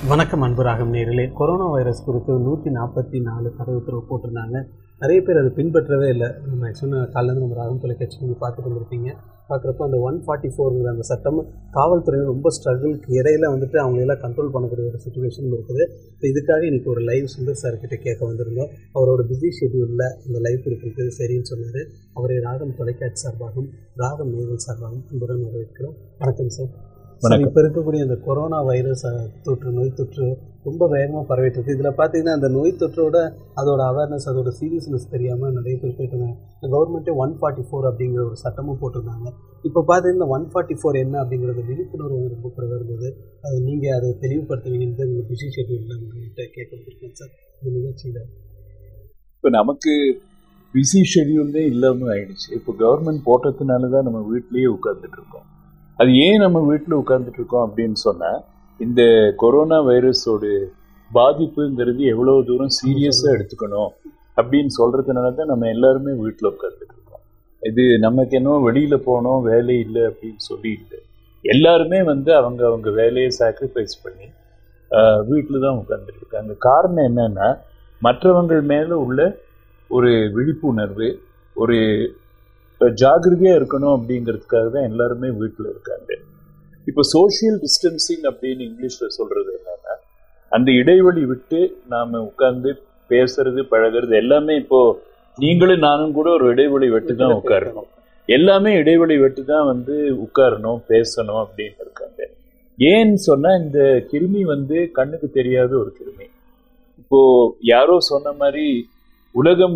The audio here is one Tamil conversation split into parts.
வணக்கம் அன்பு ராகம் நேயர்களே. கொரோனா வைரஸ் குறித்து 144 தடை உத்தரவு போட்டிருந்தாங்க. நிறைய பேர் அதை பின்பற்றவே இல்லை. நம்ம ஆக்சுவலாக காலையிலேருந்து நம்ம ராகம் தொலைக்காட்சி நீங்கள் பார்த்துட்டு வந்துருப்பீங்க. பார்க்குறப்போ அந்த 144ங்கிற அந்த சட்டம் காவல்துறையில் ரொம்ப ஸ்ட்ரகிளுக்கு இடையில அவங்களெல்லாம் கண்ட்ரோல் பண்ணக்கூடிய ஒரு சுச்சுவேஷனும் இருக்குது. இப்போ இதுக்காக இன்றைக்கி ஒரு லைவ் சுந்தர் சார்கிட்ட கேட்க வந்திருந்தோம். அவரோட பிஸி ஷெட்யூலில் இந்த லைவ் கொடுக்குறது சரின்னு சொன்னார். அவரை ராகம் தொலைக்காட்சி சார்பாகவும் ராகம் நேயர்கள் சார்பாகவும் அன்புடன் வரவேற்கிறோம். வணக்கம் சார். இப்போ இருக்கக்கூடிய அந்த கொரோனா வைரஸ் நோய் தொற்று ரொம்ப வேகமாக பரவிட்டு இருக்குது. இதில் பார்த்தீங்கன்னா அந்த நோய் தொற்றோட அதோட அவேர்னஸ், அதோட சீரியஸ்னஸ் தெரியாமல் நிறைய பேர் போயிட்டுருந்தாங்க. கவர்மெண்ட்டே 144 அப்படிங்கிற ஒரு சட்டமும் போட்டிருந்தாங்க. இப்போ பார்த்தீங்கன்னா 144 என்ன அப்படிங்கிறது விழிப்புணர்வு ரொம்ப குறைவாக இருந்தது. அது நீங்கள் அதை தெளிவுபடுத்துவீங்கன்னு நீங்கள் பிஸி ஷெட்யூலில் உங்கள்கிட்ட கேட்க வந்திருக்கேன் சார் இந்த நிகழ்ச்சியில். இப்போ நமக்கு பிஸி ஷெட்யூல்லே இல்லாமல் ஆயிடுச்சு. இப்போ கவர்மெண்ட் போட்டதுனால தான் நம்ம வீட்லேயே உட்கார்ந்துட்டு இருக்கோம். அது ஏன் நம்ம வீட்டில் உட்கார்ந்துட்டு இருக்கோம் அப்படின்னு சொன்னால், இந்த கொரோனா வைரஸோட பாதிப்புங்கிறது எவ்வளோ தூரம் சீரியஸாக எடுத்துக்கணும் அப்படின்னு சொல்கிறதுனால தான் நம்ம எல்லாருமே வீட்டில் உட்கார்ந்துட்டு இருக்கோம். இது நமக்கு என்ன வெளியில் போனோம் வேலை இல்லை அப்படின்னு சொல்லிட்டு எல்லாருமே அவங்க வேலையை சாக்ரிஃபைஸ் பண்ணி வீட்டில் தான் உட்கார்ந்துட்டு இருக்காங்க. காரணம் என்னன்னா, மற்றவங்கள் மேலே உள்ள ஒரு விழிப்புணர்வு, ஒரு ஜாகிரதையாக இருக்கணும் அப்படிங்கிறதுக்காக தான் எல்லாருமே வீட்டில் இருக்காங்க. இப்போ சோஷியல் டிஸ்டன்சிங் அப்படின்னு இங்கிலீஷில் சொல்கிறது என்னன்னா, அந்த இடைவெளி விட்டு நாம் உட்கார்ந்து பேசுறது பழகிறது எல்லாமே இப்போது நீங்களும் நானும் கூட ஒரு இடைவெளி விட்டு தான் உட்காரணும். எல்லாமே இடைவெளி விட்டு தான் உட்காரணும், பேசணும் அப்படின்னு இருக்காங்க. ஏன்னு சொன்னால், இந்த கிருமி கண்ணுக்கு தெரியாத ஒரு கிருமி. இப்போது யாரோ சொன்ன மாதிரி உலகம்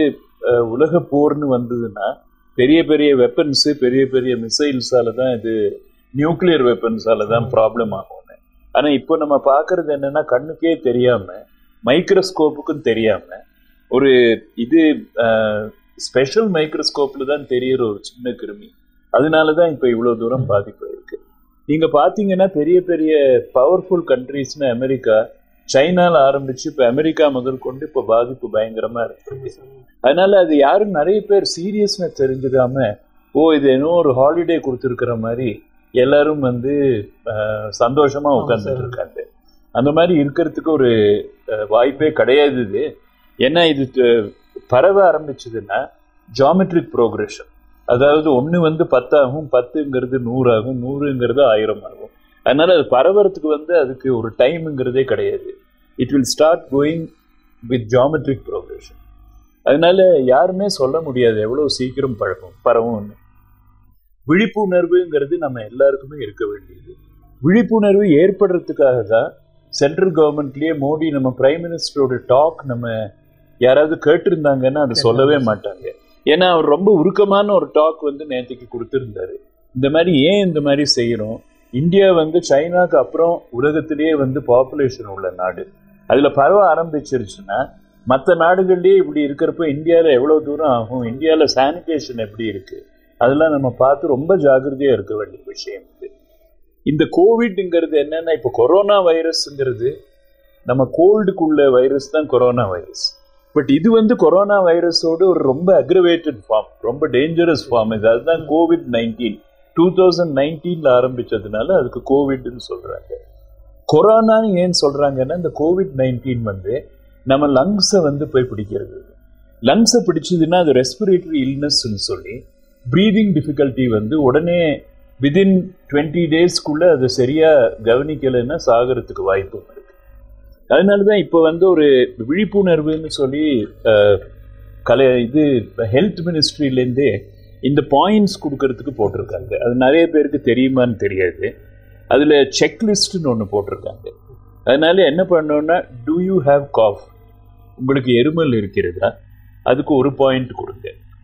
உலக போர்னு வந்ததுன்னா பெரிய பெரிய வெப்பன்ஸு, பெரிய பெரிய மிசைல்ஸால தான், இது நியூக்ளியர் வெப்பன்ஸால தான் ப்ராப்ளம் ஆகும்னு. ஆனால் இப்போ நம்ம பார்க்கறது என்னன்னா, கண்ணுக்கே தெரியாமல், மைக்ரோஸ்கோப்புக்கும் தெரியாமல், ஒரு இது ஸ்பெஷல் மைக்ரோஸ்கோப்பில் தான் தெரிகிற ஒரு சின்ன கிருமி. அதனால தான் இப்போ இவ்வளோ தூரம் பாதிப்பு இருக்குது. நீங்கள் பார்த்தீங்கன்னா பெரிய பெரிய பவர்ஃபுல் கண்ட்ரீஸ்னு அமெரிக்கா, சைனால ஆரம்பிச்சு இப்போ அமெரிக்கா முதல் கொண்டு இப்போ பாதிப்பு பயங்கரமா இருக்கு. அதனால அது யாரும் நிறைய பேர் சீரியஸ்னஸ் தெரிஞ்சுக்காம, இது என்ன ஒரு ஹாலிடே கொடுத்துருக்கிற மாதிரி எல்லாரும் சந்தோஷமா உட்கார்ந்துட்டு இருக்காங்க. அந்த மாதிரி இருக்கிறதுக்கு ஒரு வாய்ப்பே கிடையாது. இது ஏன்னா இது பரவ ஆரம்பிச்சதுன்னா ஜியோமெட்ரிக் ப்ரோக்ரெஷன், அதாவது 1 10 ஆகும், 10ங்கிறது 100 ஆகும், 100ங்கிறது 1000 ஆகும். அதனால அது பரவறதுக்கு அதுக்கு ஒரு டைமுங்கிறதே கிடையாது. It will start going with geometric progression. அதனால யாருமே சொல்ல முடியாது எவ்வளோ சீக்கிரம் பரவும்னு. விழிப்புணர்வுங்கிறது நம்ம எல்லாருக்குமே இருக்க வேண்டியது. விழிப்புணர்வு ஏற்படுறதுக்காக தான் சென்ட்ரல் கவர்மெண்ட்லேயே மோடி, நம்ம பிரைம் மினிஸ்டரோட டாக் நம்ம யாராவது கேட்டிருந்தாங்கன்னா அது சொல்லவே மாட்டாங்க. ஏன்னா அவர் ரொம்ப உருக்கமான ஒரு டாக் நேற்றுக்கு கொடுத்துருந்தாரு. இந்த மாதிரி ஏன் இந்த மாதிரி செய்யணும், இந்தியா சைனாக்கு அப்புறம் உலகத்திலேயே பாப்புலேஷன் உள்ள நாடு, அதில் பரவ ஆரம்பிச்சிருச்சுன்னா மற்ற நாடுகள்லேயே இப்படி இருக்கிறப்போ இந்தியாவில் எவ்வளோ தூரம் ஆகும், இந்தியாவில் சானிடேஷன் எப்படி இருக்குது, அதெல்லாம் நம்ம பார்த்து ரொம்ப ஜாகிரதையாக இருக்க வேண்டிய விஷயம் இது. இந்த கோவிட்ங்கிறது என்னென்னா, இப்போ கொரோனா வைரஸ்ங்கிறது நம்ம கோல்டுக்குள்ள வைரஸ் தான் கொரோனா வைரஸ். பட் இது கொரோனா வைரஸோடு ஒரு ரொம்ப அக்ரவேட்டட் ஃபார்ம், ரொம்ப டேஞ்சரஸ் ஃபார்ம். இது அதுதான் COVID-19 2019 ஆரம்பிச்சதுனால அதுக்கு கோவிட்னு சொல்றாங்க. கொரோனான்னு ஏன் சொல்றாங்கன்னா, இந்த COVID-19 நம்ம லங்ஸை போய் பிடிக்கிறது. லங்ஸை பிடிச்சதுன்னா அது ரெஸ்பிரேட்டரி இல்னஸ்ன்னு சொல்லி ப்ரீதிங் டிஃபிகல்ட்டி உடனே விதின் 20 டேஸ்க்குள்ள அது சரியா கவனிக்கலைன்னா சாகிறதுக்கு வாய்ப்பும் இருக்கு. அதனாலதான் இப்போ ஒரு விழிப்புணர்வுன்னு சொல்லி இது ஹெல்த் மினிஸ்ட்ரியிலேருந்தே இந்த பாயிண்ட்ஸ் கொடுக்கறதுக்கு போட்டிருக்காங்க. அது நிறைய பேருக்கு தெரியுமான்னு தெரியாது. அதில் செக்லிஸ்ட்னு ஒன்று போட்டிருக்காங்க. அதனால என்ன பண்ணோன்னா, டூ யூ ஹாவ் காஃப், உங்களுக்கு எருமல் இருக்கிறதா, அதுக்கு ஒரு பாயிண்ட் கொடுங்க.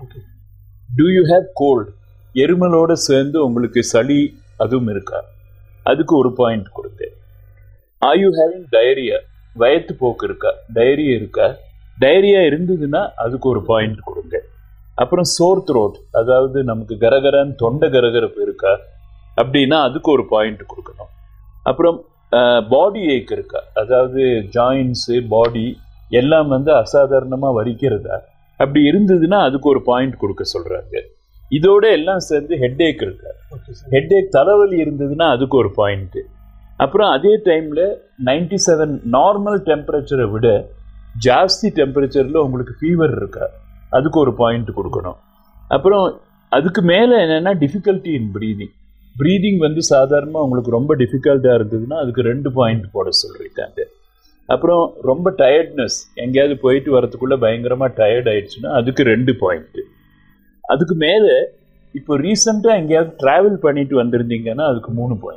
டூ யூ ஹாவ் கோல்டு, எருமலோடு சேர்ந்து உங்களுக்கு சளி அதுவும் இருக்கா, அதுக்கு ஒரு பாயிண்ட் கொடுங்க. ஆர் யூ ஹேவிங் டயரியா, வயிற்று போக்கு இருக்கா, டயரியா இருக்கா, டயரியா இருந்ததுன்னா அதுக்கு ஒரு பாயிண்ட் கொடுங்க. அப்புறம் சோர் த்ரோட், அதாவது நமக்கு கரகரன்னு தொண்டை கரகரப்பு இருக்கா அப்படின்னா அதுக்கு ஒரு பாயிண்ட் கொடுக்கணும். அப்புறம் பாடி ஏக் இருக்கா, அதாவது ஜாயின்ஸு பாடி எல்லாம் அசாதாரணமாக வலிக்கிறதா, அப்படி இருந்ததுன்னா அதுக்கு ஒரு பாயிண்ட் கொடுக்க சொல்கிறாங்க. இதோட எல்லாம் சேர்ந்து ஹெட் ஏக் இருக்கா, ஹெட் ஏக் தலைவலி இருந்ததுன்னா அதுக்கு ஒரு பாயிண்ட்டு. அப்புறம் அதே டைமில் 97 நார்மல் டெம்பரேச்சரை விட ஜாஸ்தி டெம்பரேச்சரில் உங்களுக்கு ஃபீவர் இருக்கா, அதுக்கு ஒரு பாயிண்ட் கொடுக்கணும். அப்புறம் அதுக்கு மேலே என்னென்னா டிஃபிகல்ட்டி இன் ப்ரீதிங் வந்து சாதாரணமாக உங்களுக்கு ரொம்ப டிஃபிகல்ட்டாக இருந்ததுன்னா அதுக்கு 2 பாயிண்ட் போட சொல்லியிருக்காங்க. அப்புறம் ரொம்ப டயர்ட்னஸ், எங்கேயாவது போயிட்டு வரதுக்குள்ளே பயங்கரமாக டயர்ட் ஆயிடுச்சுன்னா அதுக்கு 2 பாயிண்ட்டு. அதுக்கு மேலே இப்போ ரீசெண்டாக எங்கேயாவது ட்ராவல் பண்ணிட்டு வந்திருந்தீங்கன்னா அதுக்கு 3 பாயிண்ட்.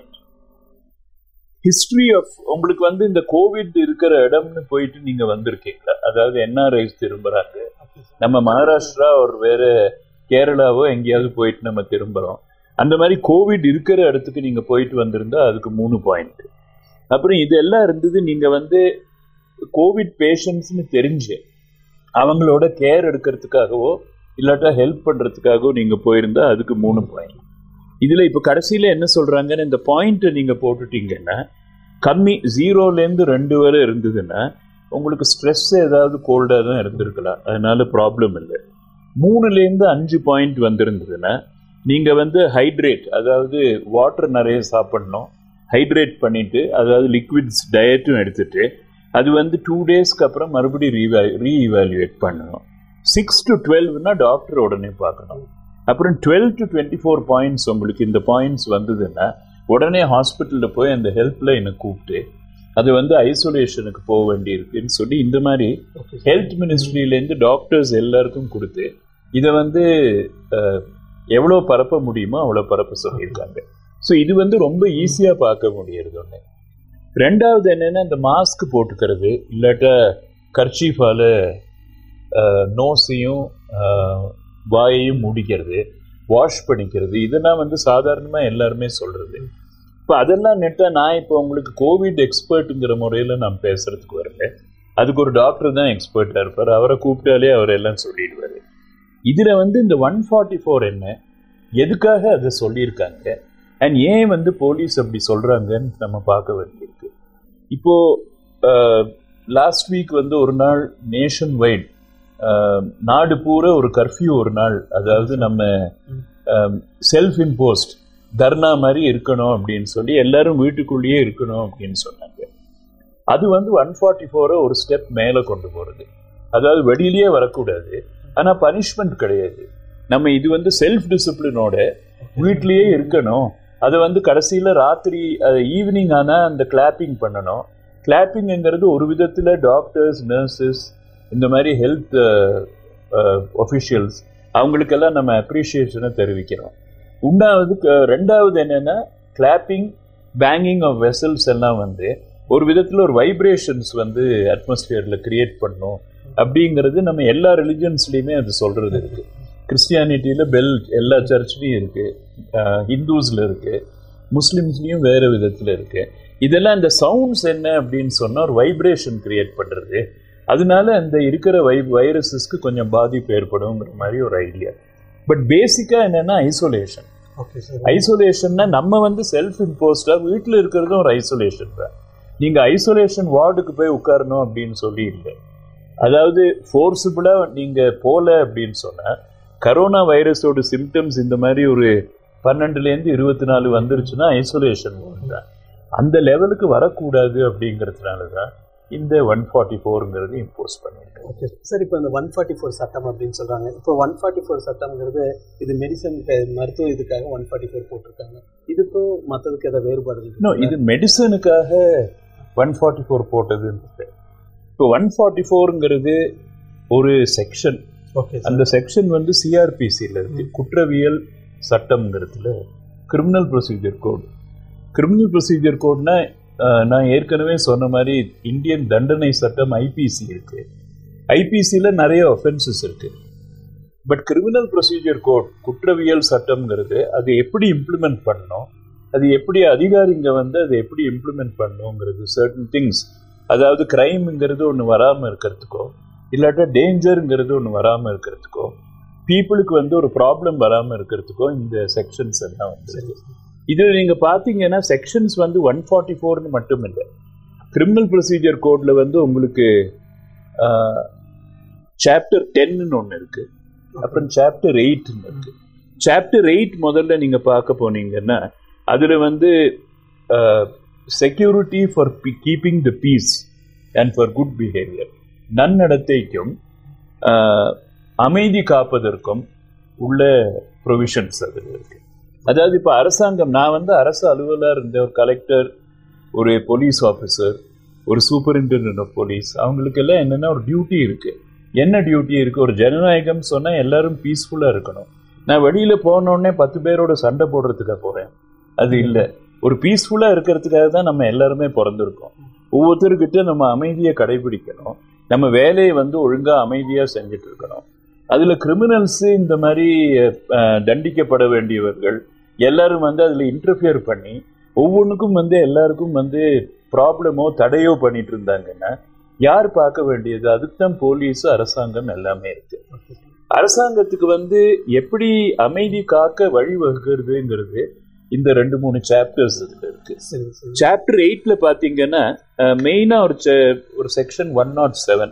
ஹிஸ்ட்ரி ஆஃப் உங்களுக்கு வந்து இந்த கோவிட் இருக்கிற இடம்னு போயிட்டு நீங்கள் வந்திருக்கீங்களா? அதாவது என்ஆர்ஐஸ் திரும்புகிறாங்க, நம்ம மகாராஷ்டிரா ஒரு வேறு கேரளாவோ எங்கேயாவது போயிட்டு நம்ம திரும்புகிறோம். அந்த மாதிரி கோவிட் இருக்கிற இடத்துக்கு நீங்கள் போயிட்டு வந்திருந்தா அதுக்கு 3 பாயிண்ட். அப்புறம் இதெல்லாம் இருந்தது நீங்கள் வந்து கோவிட் பேஷண்ட்ஸ்னு தெரிஞ்சு அவங்களோட கேர் எடுக்கிறதுக்காகவோ இல்லாட்டா ஹெல்ப் பண்ணுறதுக்காகவோ நீங்கள் போயிருந்தா அதுக்கு 3 பாயிண்ட். இதில் இப்போ கடைசியில் என்ன சொல்கிறாங்கன்னு இந்த பாயிண்ட்டை நீங்கள் போட்டுட்டீங்கன்னா கம்மி 0லேருந்து 2 வரை இருந்ததுன்னா உங்களுக்கு ஸ்ட்ரெஸ் ஏதாவது கோல்டாக தான் இருந்திருக்கலாம், அதனால ப்ராப்ளம் இல்லை. 3லேருந்து 5 பாயிண்ட் வந்திருந்ததுன்னா நீங்கள் வந்து ஹைட்ரேட், அதாவது வாட்டர் நிறைய சாப்பிடணும், ஹைட்ரேட் பண்ணிவிட்டு அதாவது லிக்விட்ஸ் டயட்டும் எடுத்துகிட்டு அது வந்து 2 டேஸ்க்கு அப்புறம் மறுபடியும் ரீஇவாலுவேட் பண்ணணும். 6 to 12னா டாக்டர் உடனே பார்க்கணும். அப்புறம் 12 to 24 பாயிண்ட்ஸ் உங்களுக்கு இந்த பாயிண்ட்ஸ் வந்ததுன்னா உடனே ஹாஸ்பிட்டலில் போய் அந்த ஹெல்ப்லைனை கூப்பிட்டு அது வந்து ஐசோலேஷனுக்கு போக வேண்டியிருக்குன்னு சொல்லி இந்த மாதிரி ஹெல்த் மினிஸ்ட்ரியிலேருந்து டாக்டர்ஸ் எல்லாருக்கும் கொடுத்து இதை வந்து எவ்வளோ பரப்ப முடியுமோ அவ்வளோ பரப்ப சொல்லியிருக்காங்க. ஸோ இது வந்து ரொம்ப ஈஸியாக பார்க்க முடியறது ஒன்று. 2வது என்னென்னா இந்த மாஸ்க் போட்டுக்கிறது, இல்லாட்டா கர்ச்சீஃபால் நோஸையும் வாயையும் முடிக்கிறது, வாஷ் பண்ணிக்கிறது, இதெல்லாம் வந்து சாதாரணமாக எல்லாருமே சொல்கிறது. இப்போ அதெல்லாம் நெட்டாக நான் இப்போ உங்களுக்கு கோவிட் எக்ஸ்பர்ட்டுங்கிற முறையில் நான் பேசுகிறதுக்கு வரல, அதுக்கு ஒரு டாக்டர் தான் எக்ஸ்பர்ட்டாக இருப்பார், அவரை கூப்பிட்டாலே அவர் எல்லாம் சொல்லிடுவார். இதில் வந்து இந்த 144 என்ன, எதுக்காக அதை சொல்லியிருக்காங்க அண்ட் ஏன் வந்து போலீஸ் அப்படி சொல்கிறாங்கன்னு நம்ம பார்க்க வேண்டியிருக்கு. இப்போது லாஸ்ட் வீக் வந்து ஒரு நாள் நேஷன் வைட் நாடு பூரா ஒரு கர்ஃப்யூ ஒரு நாள், அதாவது நம்ம செல்ஃப் இம்போஸ்ட் தர்ணா மாதிரி இருக்கணும் அப்படின்னு சொல்லி எல்லாரும் வீட்டுக்குள்ளேயே இருக்கணும் அப்படின்னு சொன்னாங்க. அது வந்து 144 ஒரு ஸ்டெப் மேலே கொண்டு போகிறது, அதாவது வெளியிலேயே வரக்கூடாது, ஆனால் பனிஷ்மெண்ட் கிடையாது. நம்ம இது வந்து செல்ஃப் டிசிப்ளினோட வீட்லேயே இருக்கணும். அதை வந்து கடைசியில் ராத்திரி ஈவினிங் ஆனால் அந்த கிளாப்பிங் பண்ணணும். கிளாப்பிங்கிறது ஒரு விதத்தில் டாக்டர்ஸ், நர்சஸ், இந்த மாதிரி ஹெல்த் ஒஃபிஷியல்ஸ் அவங்களுக்கெல்லாம் நம்ம அப்ரிஷியேஷனை தெரிவிக்கிறோம். 2வது என்னென்னா கிளாப்பிங், பேங்கிங் ஆஃப் வெசல்ஸ் எல்லாம் வந்து ஒரு விதத்தில் ஒரு வைப்ரேஷன்ஸ் வந்து அட்மாஸ்பியரில் கிரியேட் பண்ணும் அப்படிங்கிறது நம்ம எல்லா ரிலிஜன்ஸ்லேயுமே அது சொல்கிறது இருக்குது. கிறிஸ்டியானிட்டியில் பெல் எல்லா சர்ச்லேயும் இருக்குது, ஹிந்துஸில் இருக்குது, முஸ்லீம்ஸ்லேயும் வேறு விதத்தில் இருக்குது. இதெல்லாம் இந்த சவுண்ட்ஸ் என்ன அப்படின்னு சொன்னால் ஒரு வைப்ரேஷன் கிரியேட் பண்ணுறது, அதனால அந்த இருக்கிற வைரஸஸ்க்கு கொஞ்சம் பாதிப்பு ஏற்படுங்கிற மாதிரி ஒரு ஐடியா. பட் பேசிக்காக என்னென்னா ஐசோலேஷன். ஐசோலேஷன்னா நம்ம வந்து செல்ஃப் இம்போஸ்டாக வீட்டில் இருக்கிறதும் ஒரு ஐசோலேஷன் தான். நீங்கள் ஐசோலேஷன் வார்டுக்கு போய் உட்காரணும் அப்படின்னு சொல்லி இல்லை, அதாவது ஃபோர்ஸிபிளாக நீங்கள் போகல அப்படின்னு சொன்னால் கரோனா வைரஸோட சிம்டம்ஸ் இந்த மாதிரி ஒரு 12லேருந்து 24 வந்துருச்சுன்னா ஐசோலேஷன் வார்டு தான். அந்த லெவலுக்கு வரக்கூடாது அப்படிங்கிறதுனால தான் இந்த 144ங்கிறது இம்போஸ் பண்ணியிருக்காங்க. ஓகே சார், இப்போ இந்த 144 சட்டம் அப்படின்னு சொல்கிறாங்க. இப்போ 144 சட்டம்ங்கிறது இது மெடிசன் மருத்துவ இதுக்காக 144 போட்டிருக்காங்க. இதுக்கும் மற்றதுக்கு எதாவது வேறுபாடு? இன்னும் இது மெடிசனுக்காக 144 போட்டதுன்றது. இப்போ 144ங்கிறது ஒரு செக்ஷன். ஓகே, அந்த செக்ஷன் வந்து சிஆர்பிசியில் இருக்கு, குற்றவியல் சட்டம்ங்கிறதுல criminal procedure code. Criminal procedure கோட்னா நான் ஏற்கனவே சொன்ன மாதிரி இந்தியன் தண்டனை சட்டம் ஐபிசி இருக்கு. ஐபிசியில் நிறைய ஒஃபென்சஸ் இருக்கு. பட் கிரிமினல் ப்ரொசீஜர் கோட் குற்றவியல் சட்டம்ங்கிறது அது எப்படி இம்ப்ளிமெண்ட் பண்ணணும், அது எப்படி அதிகாரிங்க வந்து அதை எப்படி இம்ப்ளிமெண்ட் பண்ணணுங்கிறது சர்டன் திங்ஸ், அதாவது கிரைம்ங்கிறது ஒன்று வராமல் இருக்கிறதுக்கோ இல்லாட்டா டேஞ்சருங்கிறது ஒன்று வராமல் இருக்கிறதுக்கோ பீப்புளுக்கு வந்து ஒரு ப்ராப்ளம் வராமல் இருக்கிறதுக்கோ இந்த செக்ஷன்ஸ் எல்லாம் வந்து இதில் நீங்கள் பார்த்தீங்கன்னா செக்ஷன்ஸ் வந்து 144ன்னு மட்டும் இல்லை, கிரிமினல் ப்ரொசீஜர் கோடில் வந்து உங்களுக்கு சாப்டர் 10ன்னு ஒன்று இருக்குது, அப்புறம் சாப்டர் 8ன்னு இருக்குது. சாப்டர் 8 முதல்ல நீங்கள் பார்க்க போனீங்கன்னா அதில் வந்து security for keeping the peace and for good behaviour, நன்னடத்தைக்கும் அமைதி காப்பதற்கும் உள்ள ப்ரொவிஷன்ஸ் அதில் இருக்கு. அதாவது இப்போ அரசாங்கம், நான் அரசு அலுவலர் இருந்த ஒரு கலெக்டர், ஒரு போலீஸ் ஆஃபீஸர், ஒரு சூப்பரிண்டெண்டன்ட் ஆஃப் போலீஸ், அவங்களுக்கெல்லாம் என்னென்னா ஒரு டியூட்டி இருக்குது. என்ன டியூட்டி இருக்குது? ஒரு ஜனநாயகம் சொன்னால் எல்லாரும் பீஸ்ஃபுல்லாக இருக்கணும். நான் வெளியில் போனோடனே 10 பேரோட சண்டை போடுறதுக்காக போகிறேன், அது இல்லை. ஒரு பீஸ்ஃபுல்லாக இருக்கிறதுக்காக தான் நம்ம எல்லாருமே பிறந்திருக்கோம். ஒவ்வொருத்தருக்கிட்ட நம்ம அமைதியை கடைபிடிக்கணும், நம்ம வேலையை ஒழுங்காக அமைதியாக செஞ்சுட்டு இருக்கணும். அதில் கிரிமினல்ஸு, இந்த மாதிரி தண்டிக்கப்பட வேண்டியவர்கள் எல்லாரும் அதில் இன்டர்ஃபியர் பண்ணி ஒவ்வொன்றுக்கும் எல்லாருக்கும் ப்ராப்ளமோ தடையோ பண்ணிட்டு இருந்தாங்கன்னா யார் பார்க்க வேண்டியது? அதுக்கு தான் போலீஸ், அரசாங்கம் எல்லாமே இருக்கு. அரசாங்கத்துக்கு எப்படி அமைதி காக்க வழிவகுக்கிறதுங்கிறது இந்த 2-3 சாப்டர்ஸ் இதுல இருக்கு. சாப்டர் 8ல பாத்தீங்கன்னா மெயினா ஒரு செக்ஷன் 107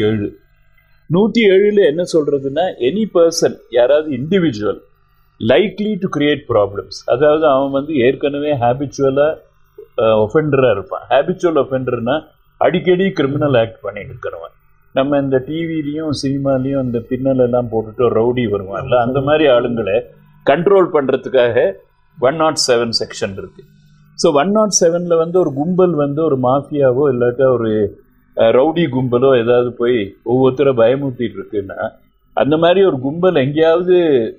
107ல என்ன சொல்றதுன்னா, எனி பர்சன், யாராவது individual likely to create problems, அதாவது அவன் ஏற்கனவே ஹேபிச்சுவலா ஒஃபெண்டரா இருப்பான். ஹேபிச்சுவல் ஒஃபெண்டர்னா அடிக்கடி கிரிமினல் ஆக்ட் பண்ணிட்டு இருக்கிறவன். நம்ம இந்த டிவிலையும் சினிமாலையும் இந்த பின்னல் எல்லாம் போட்டுட்டு ஒரு ரவுடி வருவான்ல, அந்த மாதிரி ஆளுங்களை கண்ட்ரோல் பண்றதுக்காக 107 செக்ஷன் இருக்கு. ஸோ 107ல ஒரு கும்பல் ஒரு மாஃபியாவோ இல்லாட்டா ஒரு ரவுடி கும்பலோ ஏதாவது போய் ஒவ்வொருத்தரை பயமுறுத்திட்டு இருக்குன்னா, அந்த மாதிரி ஒரு கும்பல் எங்கேயாவது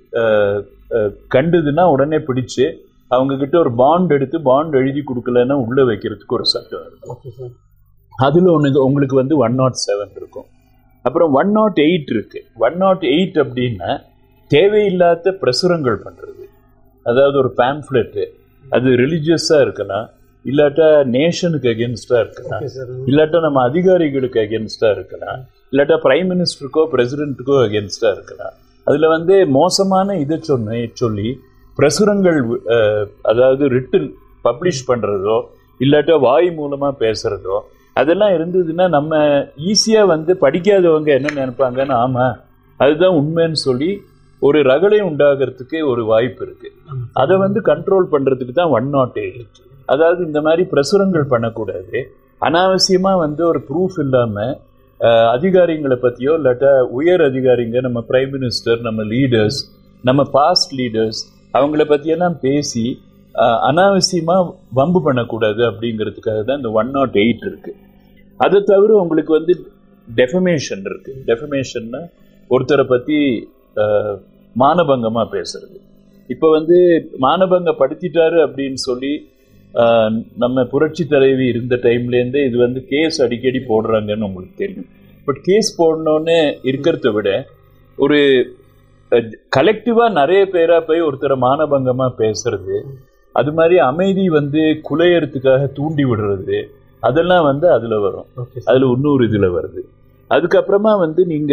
கண்டுதுன்னா உடனே பிடிச்சு அவங்க கிட்ட ஒரு பாண்ட் எடுத்து, பாண்ட் எழுதி கொடுக்கலன்னா உள்ள வைக்கிறதுக்கு ஒரு சட்டம் இருக்கும். அதுல உங்களுக்கு 107 இருக்கும். அப்புறம் 108 இருக்கு. 108 அப்படின்னா தேவையில்லாத பிரசுரங்கள் பண்றது. அதாவது ஒரு பேம்ப்ளெட்டு, அது ரிலிஜியஸா இருக்கலாம், இல்லாட்டா நேஷனுக்கு அகேன்ஸ்டா இருக்கலாம், இல்லாட்டா நம்ம அதிகாரிகளுக்கு அகேன்ஸ்டா இருக்கலாம், இல்லாட்டா பிரைம் மினிஸ்டருக்கோ பிரசிடென்ட்டுக்கோ அகேன்ஸ்டா இருக்கலாம். அதுல மோசமான இதை சொல்லி பிரசுரங்கள், அதாவது ரிட்டன் பப்ளிஷ் பண்றதோ இல்லாட்டா வாய் மூலமா பேசுறதோ அதெல்லாம் இருந்ததுன்னா நம்ம ஈஸியா படிக்காதவங்க என்ன நினைப்பாங்கன்னு, ஆமா அதுதான் உண்மைன்னு சொல்லி ஒரு ரகளை உண்டாகிறதுக்கு ஒரு வாய்ப்பு இருக்கு. அதை கண்ட்ரோல் பண்றதுக்கு தான் 108. அதாவது இந்த மாதிரி பிரசுரங்கள் பண்ணக்கூடாது. அனாவசியமா ஒரு ப்ரூஃப் இல்லாம அதிகாரிகளை பத்தியோ இல்லாட்டா உயர் அதிகாரிங்க, நம்ம பிரைம் மினிஸ்டர், நம்ம லீடர்ஸ், நம்ம பாஸ்ட் லீடர்ஸ், அவங்கள பத்தியெல்லாம் பேசி அனாவசியமா வம்பு பண்ணக்கூடாது அப்படிங்கிறதுக்காக தான் இந்த 108 இருக்கு. அதை தவிர உங்களுக்கு டெஃபமேஷன் இருக்கு. டெஃபமேஷன்னா ஒருத்தரை பத்தி மானபங்கமா பேசுறது. இப்ப மானபங்கப்படுத்திட்டாரு அப்படின்னு சொல்லி நம்ம புரட்சி தலைவி இருந்த டைம்லேருந்தே இது கேஸ் அடிக்கடி போடுறாங்கன்னு உங்களுக்கு தெரியும். பட் கேஸ் போடணுன்னு இருக்கிறத விட ஒரு கலெக்டிவா நிறைய பேரா போய் ஒருத்தரை மானபங்கமா பேசுறது, அது மாதிரி அமைதி குலையறதுக்காக தூண்டி விடுறது, அதெல்லாம் அதுல வரும். அதுல இன்னொரு இதுல வருது. அதுக்கப்புறமா நீங்க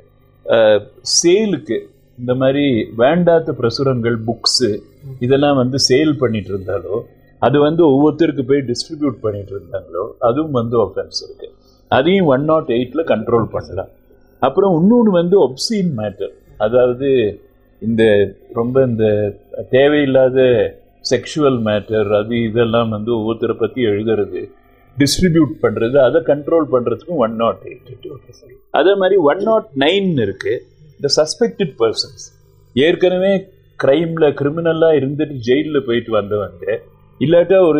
சேலுக்கு இந்த மாதிரி வேண்டாத பிரசுரங்கள், புக்ஸு இதெல்லாம் சேல் பண்ணிட்டு இருந்தாலோ, அது ஒவ்வொருத்தருக்கு போய் டிஸ்ட்ரிபியூட் பண்ணிட்டு இருந்தாங்களோ, அதுவும் ஒஃபென்ஸ் இருக்கு. அதையும் 108ல கண்ட்ரோல் பண்ணலாம். அப்புறம் இன்னொன்று ஒப்சீன் மேட்டர், அதாவது இந்த ரொம்ப இந்த தேவையில்லாத செக்ஷுவல் மேட்டர், அது இதெல்லாம் ஒவ்வொருத்தரை பத்தி எழுதுறது, டிஸ்ட்ரிபியூட் பண்றது, அதை கண்ட்ரோல் பண்றதுக்கும் 108. அதே மாதிரி 109 இருக்கு. இந்த சஸ்பெக்டட் பர்சன்ஸ், ஏற்கனவே கிரைம்ல கிரிமினலா இருந்துட்டு ஜெயிலில் போயிட்டு வந்தவங்க, இல்லாட்டா ஒரு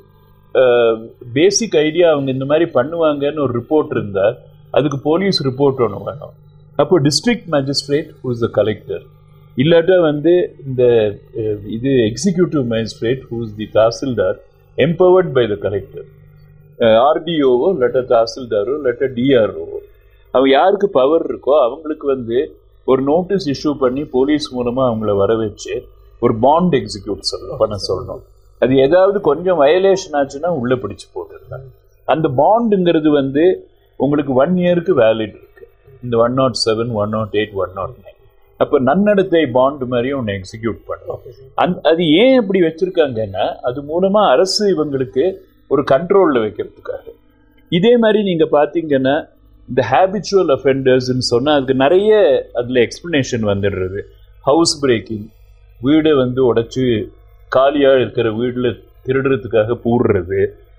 பேசிக் ஐடியா அவங்க இந்த மாதிரி பண்ணுவாங்கன்னு ஒரு ரிப்போர்ட் இருந்தா அதுக்கு போலீஸ் ரிப்போர்ட் ஒன்று வேணும். அப்போ district magistrate who is the collector, இல்லாட்டா இந்த இது executive magistrate who is the tahsildar empowered by the collector, ஆர்டிஓவோ இல்லாட்டா தாசில்தாரோ இல்லாட்டா டிஆர்ஓவோ, அவங்க யாருக்கு பவர் இருக்கோ அவங்களுக்கு ஒரு நோட்டீஸ் இஷ்யூ பண்ணி போலீஸ் மூலமா அவங்கள வர வச்சு ஒரு பாண்ட் எக்ஸிக்யூட் பண்ண சொல்லணும். அது ஏதாவது கொஞ்சம் வயலேஷன் ஆச்சுன்னா உள்ள பிடிச்சு போட்டுருந்தாங்க. அந்த பாண்டுங்கிறது உங்களுக்கு 1 இயருக்கு வேலிட் இருக்கு. இந்த 107, 108, 109. அப்ப நன்னடத்தை பாண்ட் மாதிரியும் ஒன்று எக்ஸிக்யூட் பண்ணலாம். அது ஏன் அப்படி வச்சிருக்காங்கன்னா, அது மூலமா அரசு இவங்களுக்கு ஒரு கண்ட்ரோல்ல வைக்கிறதுக்காக. இதே மாதிரி நீங்க பாத்தீங்கன்னா இந்த ஹேபிச்சுவல் அஃபெண்டர்ஸ்ன்னு சொன்னா அதுக்கு நிறைய அதுல எக்ஸ்பிளனேஷன் வந்துடுறது. ஹவுஸ் பிரேக்கிங், வீடை உடைச்சு காலியா இருக்கிற வீடுல திருடுறதுக்காக பூடுறது,